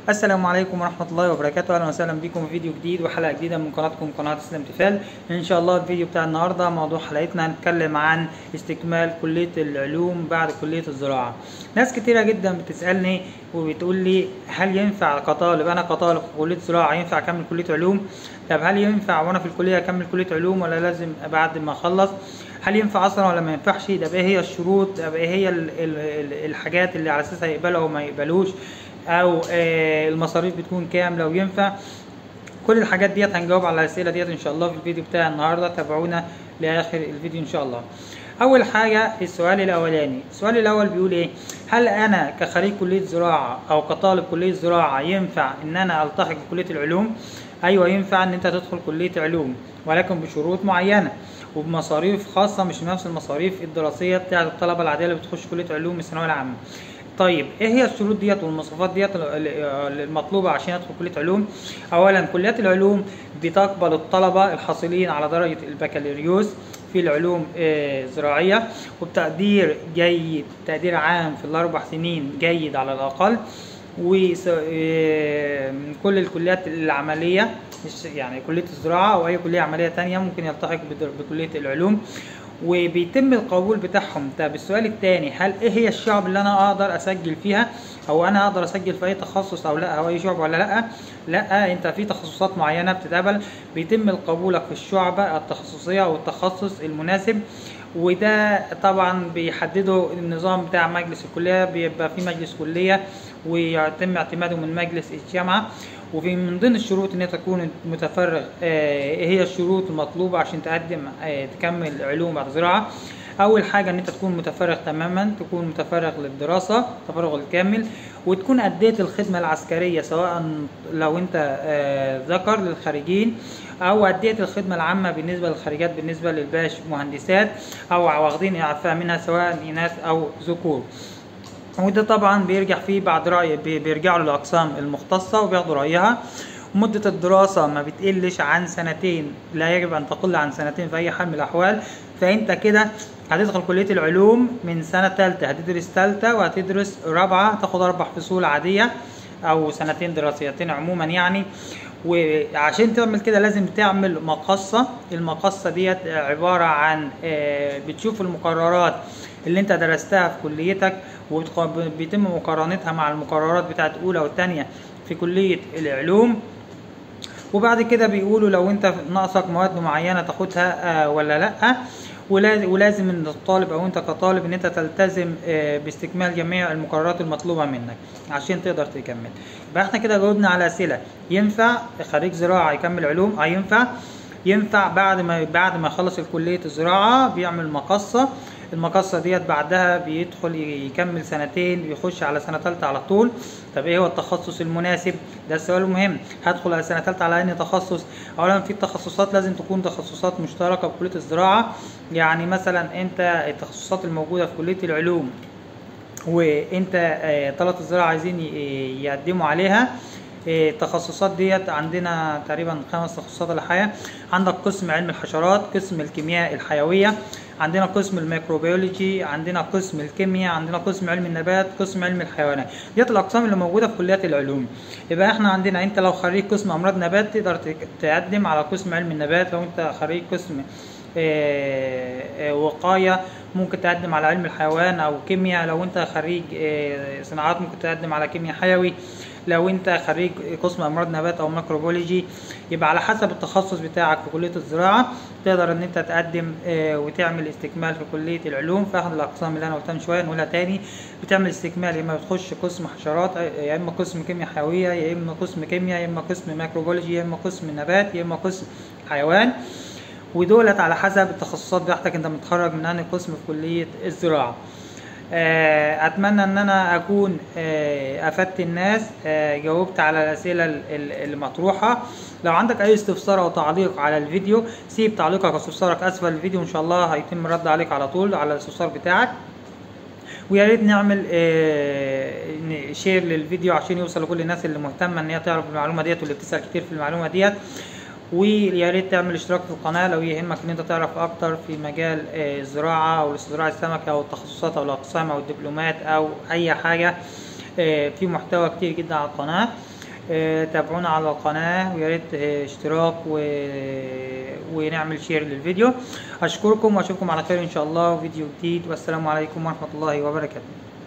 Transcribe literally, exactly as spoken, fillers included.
السلام عليكم ورحمة الله وبركاته. أهلا وسهلا بكم في فيديو جديد وحلقة جديدة من قناتكم قناة اسلام تفال. إن شاء الله الفيديو بتاع النهاردة موضوع حلقتنا هنتكلم عن استكمال كلية العلوم بعد كلية الزراعة. ناس كتيرة جدا بتسألني وبتقول لي هل ينفع كطالب، أنا كطالب في كلية زراعة ينفع أكمل كلية علوم؟ طب هل ينفع وأنا في الكلية أكمل كلية علوم ولا لازم بعد ما أخلص؟ هل ينفع أصلا ولا ما ينفعش؟ طب إيه هي الشروط؟ طب إيه هي الحاجات اللي على أساسها يقبلها وما يقبلوش؟ او المصاريف بتكون كام لو ينفع؟ كل الحاجات ديت هنجاوب على الاسئله ديت ان شاء الله في الفيديو بتاع النهارده. تابعونا لاخر الفيديو ان شاء الله. اول حاجه السؤال الاولاني، السؤال الاول بيقول ايه؟ هل انا كخريج كليه زراعه او كطالب كليه زراعه ينفع ان انا التحق بكليه العلوم؟ ايوه ينفع ان انت تدخل كليه علوم، ولكن بشروط معينه وبمصاريف خاصه، مش نفس المصاريف الدراسيه بتاعه الطلبه العاديه اللي بتخش كليه علوم الثانويه العامه. طيب ايه هي الشروط ديت والمواصفات ديت المطلوبه عشان ادخل كليه علوم؟ اولا كليات العلوم بتقبل الطلبه الحاصلين على درجه البكالوريوس في العلوم الزراعيه وبتقدير جيد، تقدير عام في الاربع سنين جيد على الاقل، ومن كل الكليات العمليه يعني كليه الزراعه او اي كليه عمليه ثانيه ممكن يلتحق بكليه العلوم وبيتم القبول بتاعهم. طب السؤال الثاني، هل ايه هي الشعب اللي انا اقدر اسجل فيها؟ او انا اقدر اسجل في اي تخصص او لا، او اي شعب ولا لا؟ لا، انت في تخصصات معينه بتتقبل بيتم قبولك في الشعبه التخصصيه او التخصص المناسب، وده طبعا بيحدده النظام بتاع مجلس الكليه، بيبقى في مجلس كليه ويتم اعتماده من مجلس الجامعه. وفي من ضمن الشروط ان انت تكون متفرغ. ايه هي الشروط المطلوبه عشان تقدم اه تكمل علوم بعد زراعه؟ اول حاجه ان انت تكون متفرغ تماما، تكون متفرغ للدراسه تفرغ الكامل، وتكون اديت الخدمه العسكريه سواء لو انت اه ذكر للخارجين، او اديت الخدمه العامه بالنسبه للخارجات بالنسبه للباش مهندسات او واخدين اعفاء منها سواء اناث او ذكور. وده طبعا بيرجع فيه بعد رأي بيرجعوا للأقسام المختصة وبياخدوا رأيها. مدة الدراسة ما بتقلش عن سنتين، لا يجب أن تقل عن سنتين في أي حال من الأحوال. فأنت كده هتدخل كلية العلوم من سنة تالتة، هتدرس تالتة وهتدرس رابعة، تاخد أربع فصول عادية أو سنتين دراسيتين عموما يعني. وعشان تعمل كده لازم تعمل مقصة. المقصة ديت عبارة عن بتشوف المقررات اللي انت درستها في كليتك وبيتم مقارنتها مع المقررات بتاعت اولى والثانيه في كليه العلوم، وبعد كده بيقولوا لو انت ناقصك مواد معينه تاخدها ولا لا. ولازم ان الطالب او انت كطالب ان انت تلتزم باستكمال جميع المقررات المطلوبه منك عشان تقدر تكمل. يبقى احنا كده جاوبنا على اسئله. ينفع خريج زراعه يكمل علوم؟ اه ينفع. ينفع بعد ما بعد ما يخلص الكليه الزراعه بيعمل مقصه. المقصة ديت بعدها بيدخل يكمل سنتين بيخش على سنة ثالثة على طول. طب ايه هو التخصص المناسب؟ ده السؤال المهم. هدخل على سنة ثالثة على انهي تخصص؟ اولا في التخصصات لازم تكون تخصصات مشتركة في كلية الزراعة. يعني مثلا انت التخصصات الموجودة في كلية العلوم وانت طلبة الزراعة عايزين يقدموا عليها. التخصصات ديت عندنا تقريبا خمس تخصصات ولا حاجه. عندك قسم علم الحشرات، قسم الكيمياء الحيويه، عندنا قسم الميكروبيولوجي، عندنا قسم الكيمياء، عندنا قسم علم النبات، قسم علم الحيوانات. ديت الاقسام اللي موجوده في كليات العلوم. يبقى احنا عندنا انت لو خريج قسم امراض نبات تقدر تقدم على قسم علم النبات. لو انت خريج قسم وقايه ممكن تقدم على علم الحيوان او كيمياء. لو انت خريج صناعات ممكن تقدم على كيمياء حيوي. لو انت خريج قسم امراض نبات او ميكروبيولوجي يبقى على حسب التخصص بتاعك في كليه الزراعه تقدر ان انت تقدم وتعمل استكمال في كليه العلوم في احد الاقسام اللي انا قلتها من شويه. نقولها تاني، بتعمل استكمال يا اما بتخش قسم حشرات يا اما قسم كيمياء حيويه يا اما قسم كيمياء يا اما قسم ميكروبيولوجي يا اما قسم نبات يا اما قسم حيوان. ودولت على حسب التخصصات بتاعتك انت متخرج من انهي قسم في كليه الزراعه. اتمنى ان انا اكون افدت الناس، جاوبت على الاسئله المطروحه. لو عندك اي استفسار او تعليق على الفيديو سيب تعليقك او استفسارك اسفل الفيديو، ان شاء الله هيتم الرد عليك على طول على الاستفسار بتاعك. ويا ريت نعمل شير للفيديو عشان يوصل لكل الناس اللي مهتمه ان هي تعرف المعلومه ديت واللي بتسال كتير في المعلومه ديت. ويا ريت تعمل اشتراك في القناه لو يهمك ان انت تعرف اكتر في مجال الزراعه او زراعه السمكه او التخصصات او الاقسام او الدبلومات او اي حاجه. في محتوى كتير جدا على القناه. آه، تابعونا على القناة، ويا ريت آه، اشتراك و... ونعمل شير للفيديو. اشكركم واشوفكم على خير ان شاء الله، فيديو جديد، والسلام عليكم ورحمة الله وبركاته.